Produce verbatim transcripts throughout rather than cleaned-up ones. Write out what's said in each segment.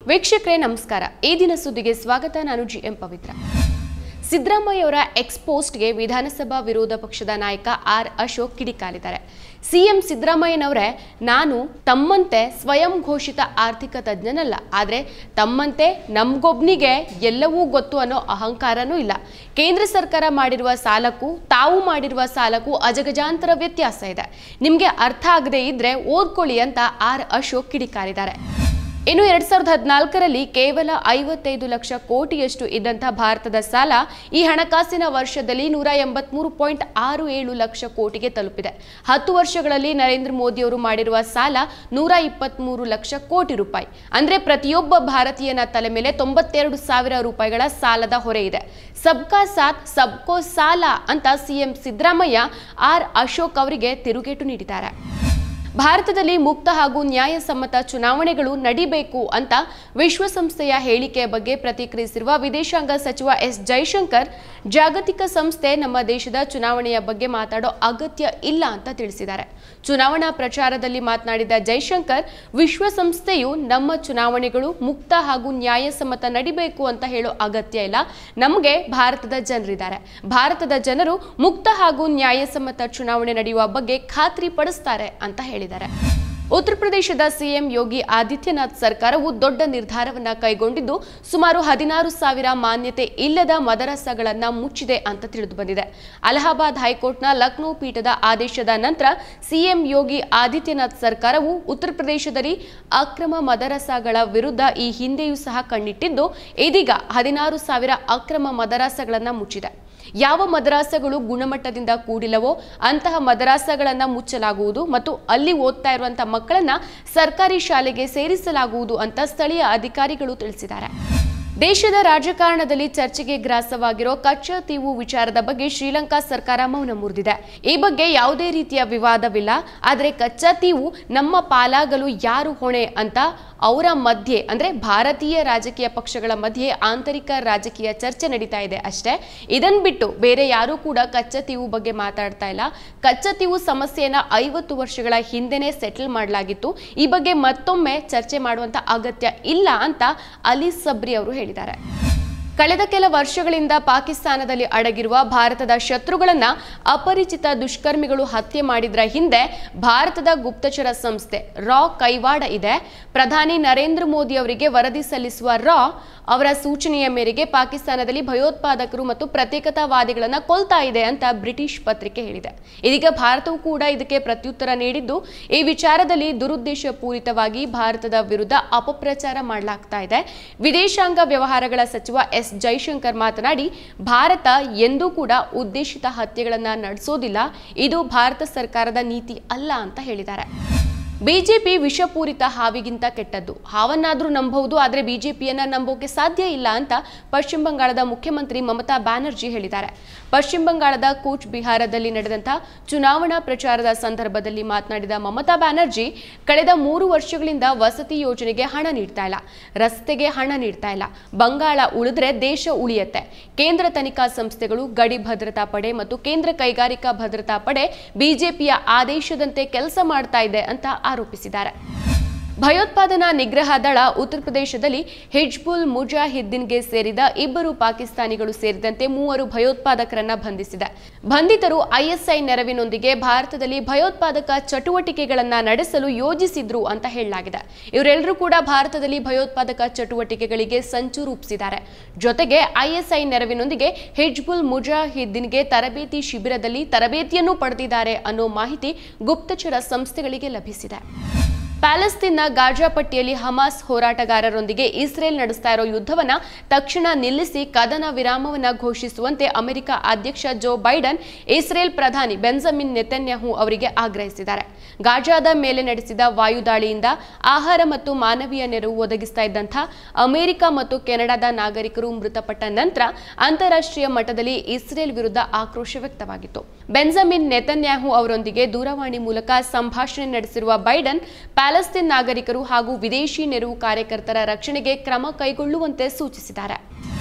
ವೀಕ್ಷಕರೇ ನಮಸ್ಕಾರ. ಈ ದಿನ ಸುದ್ದಿಗೆ ಸ್ವಾಗತ. ನಾನು ಜಿ ಎಂ ಪವಿತ್ರ. ಸಿದ್ದರಾಮಯ್ಯ ಅವರ ಎಕ್ಸ್ಪೋಸ್ಟ್ಗೆ ವಿಧಾನಸಭಾ ವಿರೋಧ ಪಕ್ಷದ ನಾಯಕ ಆರ್ ಅಶೋಕ್ ಕಿಡಿಕಾರಿದ್ದಾರೆ. ಸಿಎಂ ಸಿದ್ದರಾಮಯ್ಯನವರೇ, ನಾನು ತಮ್ಮಂತೆ ಸ್ವಯಂ ಘೋಷಿತ ಆರ್ಥಿಕ ತಜ್ಞನಲ್ಲ, ಆದರೆ ತಮ್ಮಂತೆ ನಮ್ಗೊಬ್ನಿಗೆ ಎಲ್ಲವೂ ಗೊತ್ತು ಅನ್ನೋ ಅಹಂಕಾರನೂ ಇಲ್ಲ. ಕೇಂದ್ರ ಸರ್ಕಾರ ಮಾಡಿರುವ ಸಾಲಕ್ಕೂ ತಾವು ಮಾಡಿರುವ ಸಾಲಕ್ಕೂ ಅಜಗಜಾಂತರ ವ್ಯತ್ಯಾಸ ಇದೆ. ನಿಮಗೆ ಅರ್ಥ ಆಗದೆ ಇದ್ರೆ ಓದ್ಕೊಳ್ಳಿ ಅಂತ ಆರ್ ಅಶೋಕ್ ಕಿಡಿಕಾರಿದ್ದಾರೆ. ಇನ್ನು ಎರಡ್ ಸಾವಿರದ ಹದಿನಾಲ್ಕರಲ್ಲಿ ಕೇವಲ ಐವತ್ತೈದು ಲಕ್ಷ ಕೋಟಿಯಷ್ಟು ಇದ್ದಂಥ ಭಾರತದ ಸಾಲ ಈ ಹಣಕಾಸಿನ ವರ್ಷದಲ್ಲಿ ನೂರ ಎಂಬತ್ಮೂರು ಪಾಯಿಂಟ್ ಆರು ಏಳು ಲಕ್ಷ ಕೋಟಿಗೆ ತಲುಪಿದೆ. ಹತ್ತು ವರ್ಷಗಳಲ್ಲಿ ನರೇಂದ್ರ ಮೋದಿ ಅವರು ಮಾಡಿರುವ ಸಾಲ ನೂರ ಇಪ್ಪತ್ಮೂರು ಲಕ್ಷ ಕೋಟಿ ರೂಪಾಯಿ. ಅಂದ್ರೆ ಪ್ರತಿಯೊಬ್ಬ ಭಾರತೀಯನ ತಲೆ ಮೇಲೆ ತೊಂಬತ್ತೆರಡು ಸಾವಿರ ರೂಪಾಯಿಗಳ ಸಾಲದ ಹೊರೆ ಇದೆ. ಸಬ್ಕಾ ಸಾಥ್ ಸಬ್ಕೋ ಸಾಲ ಅಂತ ಸಿಎಂ ಸಿದ್ದರಾಮಯ್ಯ ಆರ್ ಅಶೋಕ್ ಅವರಿಗೆ ತಿರುಗೇಟು ನೀಡಿದ್ದಾರೆ. ಭಾರತದಲ್ಲಿ ಮುಕ್ತ ಹಾಗೂ ನ್ಯಾಯಸಮ್ಮತ ಚುನಾವಣೆಗಳು ನಡೀಬೇಕು ಅಂತ ವಿಶ್ವಸಂಸ್ಥೆಯ ಹೇಳಿಕೆಯ ಬಗ್ಗೆ ಪ್ರತಿಕ್ರಿಯಿಸಿರುವ ವಿದೇಶಾಂಗ ಸಚಿವ ಎಸ್ ಜೈಶಂಕರ್, ಜಾಗತಿಕ ಸಂಸ್ಥೆ ನಮ್ಮ ದೇಶದ ಚುನಾವಣೆಯ ಬಗ್ಗೆ ಮಾತಾಡೋ ಅಗತ್ಯ ಇಲ್ಲ ಅಂತ ತಿಳಿಸಿದ್ದಾರೆ. ಚುನಾವಣಾ ಪ್ರಚಾರದಲ್ಲಿ ಮಾತನಾಡಿದ ಜೈಶಂಕರ್, ವಿಶ್ವಸಂಸ್ಥೆಯು ನಮ್ಮ ಚುನಾವಣೆಗಳು ಮುಕ್ತ ಹಾಗೂ ನ್ಯಾಯಸಮ್ಮತ ನಡೀಬೇಕು ಅಂತ ಹೇಳೋ ಅಗತ್ಯ ಇಲ್ಲ. ನಮಗೆ ಭಾರತದ ಜನರಿದ್ದಾರೆ. ಭಾರತದ ಜನರು ಮುಕ್ತ ಹಾಗೂ ನ್ಯಾಯಸಮ್ಮತ ಚುನಾವಣೆ ನಡೆಯುವ ಬಗ್ಗೆ ಖಾತ್ರಿ ಪಡಿಸ್ತಾರೆ ಅಂತ ಹೇಳಿದ್ದಾರೆ. ಉತ್ತರ ಪ್ರದೇಶದ ಸಿಎಂ ಯೋಗಿ ಆದಿತ್ಯನಾಥ್ ಸರ್ಕಾರವು ದೊಡ್ಡ ನಿರ್ಧಾರವನ್ನ ಕೈಗೊಂಡಿದ್ದು ಸುಮಾರು ಹದಿನಾರು ಸಾವಿರ ಮಾನ್ಯತೆ ಇಲ್ಲದ ಮದರಸಾಗಳನ್ನ ಮುಚ್ಚಿದೆ ಅಂತ ತಿಳಿದು ಬಂದಿದೆ. ಅಲಹಾಬಾದ್ ಹೈಕೋರ್ಟ್ನ ಲಕ್ನೋ ಪೀಠದ ಆದೇಶದ ನಂತರ ಸಿಎಂ ಯೋಗಿ ಆದಿತ್ಯನಾಥ್ ಸರ್ಕಾರವು ಉತ್ತರ ಪ್ರದೇಶದಲ್ಲಿ ಅಕ್ರಮ ಮದರಸಾಗಳ ವಿರುದ್ಧ ಈ ಹಿಂದೆಯೂ ಸಹ ಕಣ್ಣಿಟ್ಟಿದ್ದು ಇದೀಗ ಹದಿನಾರು ಸಾವಿರ ಅಕ್ರಮ ಮದರಸಾಗಳನ್ನ ಮುಚ್ಚಿದೆ. ಯಾವ ಮದರಾಸಗಳು ಗುಣಮಟ್ಟದಿಂದ ಕೂಡಿಲ್ಲವೋ ಅಂತಹ ಮದರಾಸಗಳನ್ನ ಮುಚ್ಚಲಾಗುವುದು ಮತ್ತು ಅಲ್ಲಿ ಓದ್ತಾ ಇರುವಂತಹ ಮಕ್ಕಳನ್ನ ಸರ್ಕಾರಿ ಶಾಲೆಗೆ ಸೇರಿಸಲಾಗುವುದು ಅಂತ ಸ್ಥಳೀಯ ಅಧಿಕಾರಿಗಳು ತಿಳಿಸಿದ್ದಾರೆ. ದೇಶದ ರಾಜಕಾರಣದಲ್ಲಿ ಚರ್ಚೆಗೆ ಗ್ರಾಸವಾಗಿರೋ ಕಚ್ಚಾ ತೀವು ವಿಚಾರದ ಬಗ್ಗೆ ಶ್ರೀಲಂಕಾ ಸರ್ಕಾರ ಮೌನ ಮುರಿದಿದೆ. ಈ ಬಗ್ಗೆ ಯಾವುದೇ ರೀತಿಯ ವಿವಾದವಿಲ್ಲ, ಆದರೆ ಕಚ್ಚಾ ತೀವು ನಮ್ಮ ಪಾಲಾಗಲು ಯಾರು ಹೊಣೆ ಅಂತ ಅವರ ಮಧ್ಯೆ, ಅಂದ್ರೆ ಭಾರತೀಯ ರಾಜಕೀಯ ಪಕ್ಷಗಳ ಮಧ್ಯೆ ಆಂತರಿಕ ರಾಜಕೀಯ ಚರ್ಚೆ ನಡೀತಾ ಇದೆ ಅಷ್ಟೇ. ಇದನ್ ಬಿಟ್ಟು ಬೇರೆ ಯಾರೂ ಕೂಡ ಕಚ್ಚಾ ತೀವು ಬಗ್ಗೆ ಮಾತಾಡ್ತಾ ಇಲ್ಲ. ಕಚ್ಚಾ ತೀವು ಸಮಸ್ಯೆಯನ್ನ ಐವತ್ತು ವರ್ಷಗಳ ಹಿಂದೆನೆ ಸೆಟಲ್ ಮಾಡಲಾಗಿತ್ತು. ಈ ಬಗ್ಗೆ ಮತ್ತೊಮ್ಮೆ ಚರ್ಚೆ ಮಾಡುವಂತ ಅಗತ್ಯ ಇಲ್ಲ ಅಂತ ಅಲಿ ಸಬ್ರಿ ಅವರು ಹೇಳಿದ್ದಾರೆ. ಕಳೆದ ಕೆಲ ವರ್ಷಗಳಿಂದ ಪಾಕಿಸ್ತಾನದಲ್ಲಿ ಅಡಗಿರುವ ಭಾರತದ ಶತ್ರುಗಳನ್ನ ಅಪರಿಚಿತ ದುಷ್ಕರ್ಮಿಗಳು ಹತ್ಯೆ ಮಾಡಿದ್ರ ಹಿಂದೆ ಭಾರತದ ಗುಪ್ತಚರ ಸಂಸ್ಥೆ ರಾ ಕೈವಾಡ ಇದೆ. ಪ್ರಧಾನಿ ನರೇಂದ್ರ ಮೋದಿ ಅವರಿಗೆ ವರದಿ ಸಲ್ಲಿಸುವ ರಾ ಅವರ ಸೂಚನೆಯ ಮೇರೆಗೆ ಪಾಕಿಸ್ತಾನದಲ್ಲಿ ಭಯೋತ್ಪಾದಕರು ಮತ್ತು ಪ್ರತ್ಯೇಕತಾವಾದಿಗಳನ್ನ ಕೊಲ್ತಾ ಇದೆ ಅಂತ ಬ್ರಿಟಿಷ್ ಪತ್ರಿಕೆ ಹೇಳಿದೆ. ಇದೀಗ ಭಾರತವು ಕೂಡ ಇದಕ್ಕೆ ಪ್ರತ್ಯುತ್ತರ ನೀಡಿದ್ದು, ಈ ವಿಚಾರದಲ್ಲಿ ದುರುದ್ದೇಶ ಪೂರಿತವಾಗಿ ಭಾರತದ ವಿರುದ್ಧ ಅಪಪ್ರಚಾರ ಮಾಡಲಾಗ್ತಾ ಇದೆ. ವಿದೇಶಾಂಗ ವ್ಯವಹಾರಗಳ ಸಚಿವ ಎಸ್ ಜೈಶಂಕರ್ ಮಾತನಾಡಿ, ಭಾರತ ಎಂದೂ ಕೂಡ ಉದ್ದೇಶಿತ ಹತ್ಯೆಗಳನ್ನ ನಡೆಸೋದಿಲ್ಲ, ಇದು ಭಾರತ ಸರ್ಕಾರದ ನೀತಿ ಅಲ್ಲ ಅಂತ ಹೇಳಿದ್ದಾರೆ. ಬಿಜೆಪಿ ವಿಷಪೂರಿತ ಹಾವಿಗಿಂತ ಕೆಟ್ಟದ್ದು. ಹಾವನ್ನಾದ್ರೂ ನಂಬಬಹುದು, ಆದರೆ ಬಿಜೆಪಿಯನ್ನ ನಂಬೋಕೆ ಸಾಧ್ಯ ಇಲ್ಲ ಅಂತ ಪಶ್ಚಿಮ ಬಂಗಾಳದ ಮುಖ್ಯಮಂತ್ರಿ ಮಮತಾ ಬ್ಯಾನರ್ಜಿ ಹೇಳಿದ್ದಾರೆ. ಪಶ್ಚಿಮ ಬಂಗಾಳದ ಕೂಚ್ ಬಿಹಾರದಲ್ಲಿ ನಡೆದಂತ ಚುನಾವಣಾ ಪ್ರಚಾರದ ಸಂದರ್ಭದಲ್ಲಿ ಮಾತನಾಡಿದ ಮಮತಾ ಬ್ಯಾನರ್ಜಿ, ಕಳೆದ ಮೂರು ವರ್ಷಗಳಿಂದ ವಸತಿ ಯೋಜನೆಗೆ ಹಣ ನೀಡ್ತಾ ಇಲ್ಲ, ರಸ್ತೆಗೆ ಹಣ ನೀಡ್ತಾ ಇಲ್ಲ. ಬಂಗಾಳ ಉಳಿದ್ರೆ ದೇಶ ಉಳಿಯತ್ತೆ. ಕೇಂದ್ರ ತನಿಖಾ ಸಂಸ್ಥೆಗಳು, ಗಡಿ ಭದ್ರತಾ ಪಡೆ ಮತ್ತು ಕೇಂದ್ರ ಕೈಗಾರಿಕಾ ಭದ್ರತಾ ಪಡೆ ಬಿಜೆಪಿಯ ಆದೇಶದಂತೆ ಕೆಲಸ ಮಾಡ್ತಾ ಇದೆ ಅಂತ ಆರೋಪಿಸಿದ್ದಾರೆ. ಭಯೋತ್ಪಾದನಾ ನಿಗ್ರಹ ದಳ ಉತ್ತರ ಪ್ರದೇಶದಲ್ಲಿ ಹಿಜ್ಬುಲ್ ಮುಜಾಹಿದ್ದೀನ್ಗೆ ಸೇರಿದ ಇಬ್ಬರು ಪಾಕಿಸ್ತಾನಿಗಳು ಸೇರಿದಂತೆ ಮೂವರು ಭಯೋತ್ಪಾದಕರನ್ನ ಬಂಧಿಸಿದೆ. ಬಂಧಿತರು ಐಎಸ್ಐ ನೆರವಿನೊಂದಿಗೆ ಭಾರತದಲ್ಲಿ ಭಯೋತ್ಪಾದಕ ಚಟುವಟಿಕೆಗಳನ್ನ ನಡೆಸಲು ಯೋಜಿಸಿದ್ರು ಅಂತ ಹೇಳಲಾಗಿದೆ. ಇವರೆಲ್ಲರೂ ಕೂಡ ಭಾರತದಲ್ಲಿ ಭಯೋತ್ಪಾದಕ ಚಟುವಟಿಕೆಗಳಿಗೆ ಸಂಚು ರೂಪಿಸಿದ್ದಾರೆ. ಜೊತೆಗೆ ಐಎಸ್ಐ ನೆರವಿನೊಂದಿಗೆ ಹಿಜ್ಬುಲ್ ಮುಜಾಹಿದ್ದೀನ್ಗೆ ತರಬೇತಿ ಶಿಬಿರದಲ್ಲಿ ತರಬೇತಿಯನ್ನು ಪಡೆದಿದ್ದಾರೆ ಅನ್ನೋ ಮಾಹಿತಿ ಗುಪ್ತಚರ ಸಂಸ್ಥೆಗಳಿಗೆ ಲಭಿಸಿದೆ. ಪ್ಯಾಲೆಸ್ತೀನ್ನ ಗಾಜಾ ಪಟ್ಟಿಯಲ್ಲಿ ಹಮಾಸ್ ಹೋರಾಟಗಾರರೊಂದಿಗೆ ಇಸ್ರೇಲ್ ನಡೆಸ್ತಾ ಇರೋ ಯುದ್ಧವನ್ನ ತಕ್ಷಣ ನಿಲ್ಲಿಸಿ ಕದನ ವಿರಾಮವನ್ನ ಘೋಷಿಸುವಂತೆ ಅಮೆರಿಕ ಅಧ್ಯಕ್ಷ ಜೋ ಬೈಡನ್ ಇಸ್ರೇಲ್ ಪ್ರಧಾನಿ ಬೆಂಜಮಿನ್ ನೆತನ್ಯಾಹು ಅವರಿಗೆ ಆಗ್ರಹಿಸಿದ್ದಾರೆ. ಗಾಜಾದ ಮೇಲೆ ನಡೆಸಿದ ವಾಯುದಾಳಿಯಿಂದ ಆಹಾರ ಮತ್ತು ಮಾನವೀಯ ನೆರವು ಒದಗಿಸ್ತಾ ಇದ್ದಂಥ ಅಮೆರಿಕ ಮತ್ತು ಕೆನಡಾದ ನಾಗರಿಕರು ಮೃತಪಟ್ಟ ನಂತರ ಅಂತಾರಾಷ್ಟ್ರೀಯ ಮಟ್ಟದಲ್ಲಿ ಇಸ್ರೇಲ್ ವಿರುದ್ಧ ಆಕ್ರೋಶ ವ್ಯಕ್ತವಾಗಿತ್ತು. ಬೆಂಜಮಿನ್ ನೆತನ್ಯಾಹು ಅವರೊಂದಿಗೆ ದೂರವಾಣಿ ಮೂಲಕ ಸಂಭಾಷಣೆ ನಡೆಸಿರುವ ಬೈಡನ್ ಪ್ಯಾಲೆಸ್ತೀನ್ ನಾಗರಿಕರು ಹಾಗೂ ವಿದೇಶಿ ನೆರವು ಕಾರ್ಯಕರ್ತರ ರಕ್ಷಣೆಗೆ ಕ್ರಮ ಕೈಗೊಳ್ಳುವಂತೆ ಸೂಚಿಸಿದ್ದಾರೆ.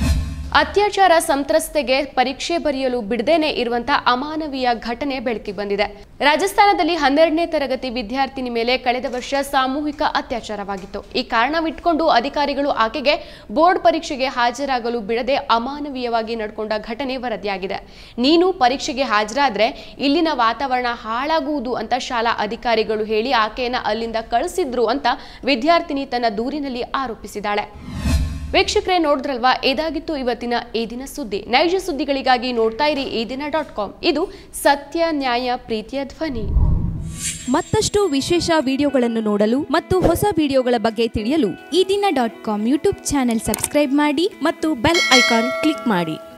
ಅತ್ಯಾಚಾರ ಸಂತ್ರಸ್ತೆಗೆ ಪರೀಕ್ಷೆ ಬರೆಯಲು ಬಿಡದೇನೆ ಇರುವಂತಹ ಅಮಾನವೀಯ ಘಟನೆ ಬೆಳಕಿಗೆ ಬಂದಿದೆ. ರಾಜಸ್ಥಾನದಲ್ಲಿ ಹನ್ನೆರಡನೇ ತರಗತಿ ವಿದ್ಯಾರ್ಥಿನಿ ಮೇಲೆ ಕಳೆದ ವರ್ಷ ಸಾಮೂಹಿಕ ಅತ್ಯಾಚಾರವಾಗಿತ್ತು. ಈ ಕಾರಣವಿಟ್ಟುಕೊಂಡು ಅಧಿಕಾರಿಗಳು ಆಕೆಗೆ ಬೋರ್ಡ್ ಪರೀಕ್ಷೆಗೆ ಹಾಜರಾಗಲು ಬಿಡದೆ ಅಮಾನವೀಯವಾಗಿ ನಡ್ಕೊಂಡ ಘಟನೆ ವರದಿಯಾಗಿದೆ. ನೀನು ಪರೀಕ್ಷೆಗೆ ಹಾಜರಾದ್ರೆ ಇಲ್ಲಿನ ವಾತಾವರಣ ಹಾಳಾಗುವುದು ಅಂತ ಶಾಲಾ ಅಧಿಕಾರಿಗಳು ಹೇಳಿ ಆಕೆಯನ್ನ ಅಲ್ಲಿಂದ ಕಳಿಸಿದ್ರು ಅಂತ ವಿದ್ಯಾರ್ಥಿನಿ ತನ್ನ ದೂರಿನಲ್ಲಿ ಆರೋಪಿಸಿದ್ದಾಳೆ. ವೀಕ್ಷಕರೇ, ನೋಡಿದ್ರಲ್ವಾ, ಇದಾಗಿತ್ತು ಇವತ್ತಿನ ಈ ದಿನ ಸುದ್ದಿ. ನೈಜ ಸುದ್ದಿಗಳಿಗಾಗಿ ನೋಡ್ತಾ ಇರಿ ಈ ದಿನ ಡಾಟ್ ಕಾಮ್. ಇದು ಸತ್ಯ, ನ್ಯಾಯ, ಪ್ರೀತಿಯ ಧ್ವನಿ. ಮತ್ತಷ್ಟು ವಿಶೇಷ ವಿಡಿಯೋಗಳನ್ನು ನೋಡಲು ಮತ್ತು ಹೊಸ ವಿಡಿಯೋಗಳ ಬಗ್ಗೆ ತಿಳಿಯಲು Ee Dina dot com YouTube channel subscribe ಮಾಡಿ ಮತ್ತು ಬೆಲ್ ಐಕಾನ್ ಕ್ಲಿಕ್ ಮಾಡಿ.